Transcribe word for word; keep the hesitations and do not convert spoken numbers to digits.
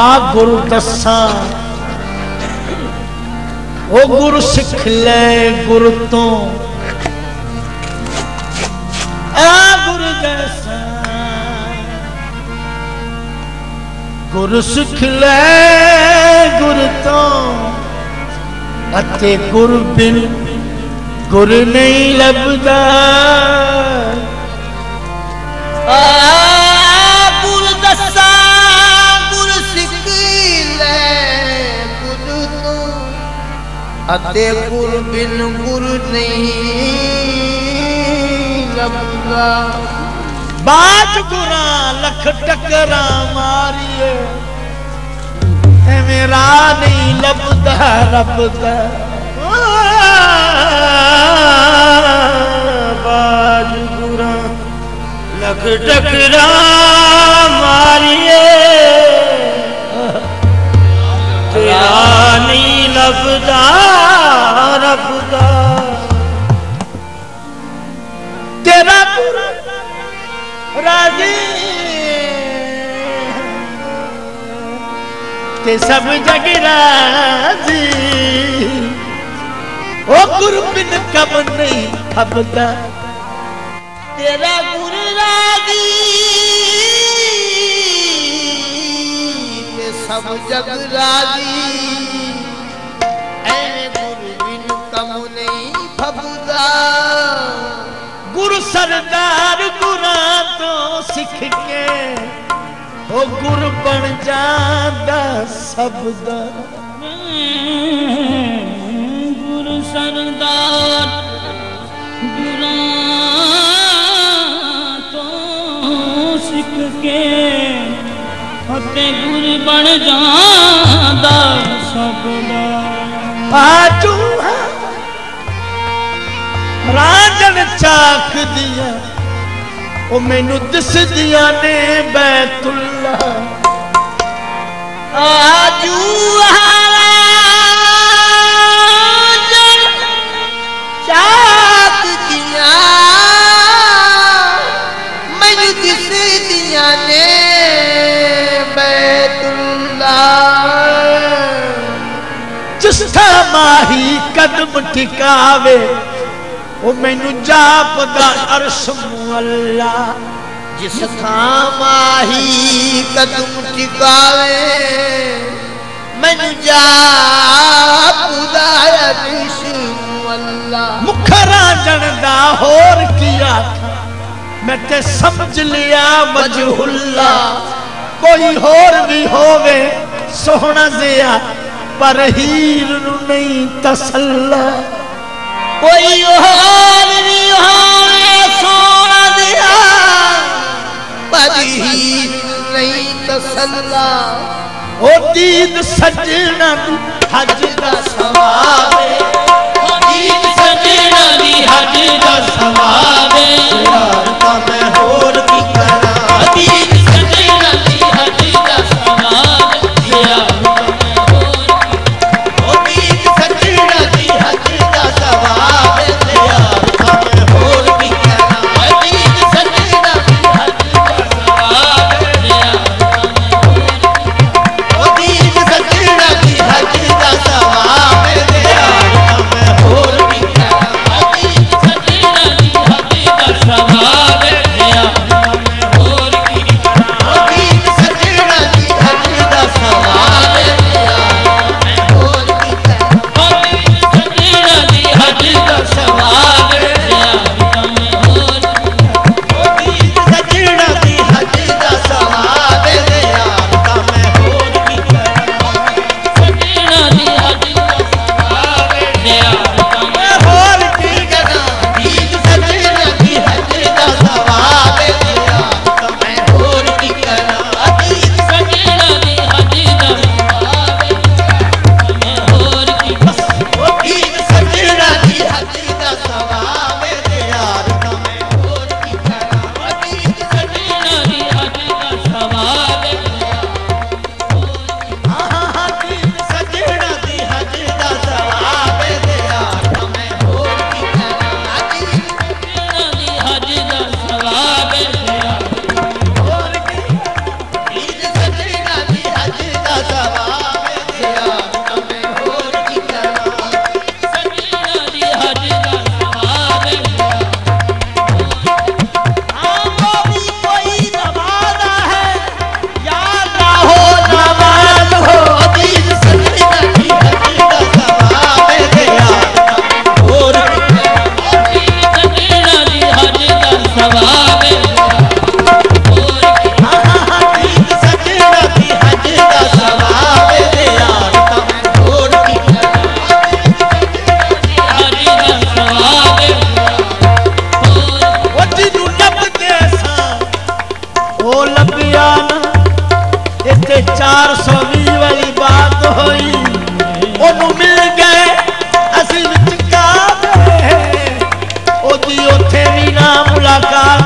गुरु दसा ओ गुरु सिख ले गुरु तो आ गुरु दसा गुरु सिख ले गुरु तो अते गुरु बिन गुरु नहीं लभदा गुरु दसा गुरु सिख ले गुरु तो अते गुरु बिन गुरु नहीं लभदा बात गुरा लख टकरा मारिए मेरा नहीं लभदा रब दा बाज गुरा लख टकरा मारिए तेरा नहीं लभदा रब दा तेरा गुरु राजी ते सब जग राजी ओ गुरु बिन कब नहीं खबदा तेरा गुरु राजी ते सब जग राजी ऐ गुरु बिन कम नहीं खबदा गुरु सरदार गुरा तो सिख के ओ गुरु बन जादा सबदा गुरु सरदार गुरा तो सिख के होते गुरु बन जादा सबदा आजू राजन चाक दिया ओ मैनू दिस दिया ने बैतुल्ला आजू राजन चाक दिया मैनू दिस दिया ने बैतुल्ला जिसका माही कदम टिकावे ओ मैनू जापदा अर्श मुअल्ला जिस थां माही कदम टिकावे मैनू जापदा अर्श मुअल्ला मुखरा जनदा होर किया मैं ते समझ लिया मजहुल्ला कोई होर भी होवे सोहना जिया पर हीर नू नहीं तसल्ला कोई और भी होवे सोना दिया पर हीर नहीं तसल्ला ओ दीद सजना हज दा सवावे ओ दीद सजना दी हज दा सवावे यार ता मैं होर की करा दीद सजना दी हज दा सवावे यार ता मैं होर की ओ दीद सजना दी हज दा सवावे यार ता मैं होर की करा दीद सजना दी हज दा सवावे यार ता मैं होर की ओ दीद सजना दी हज दा सवावे यार ता मैं होर की करा दीद सजना का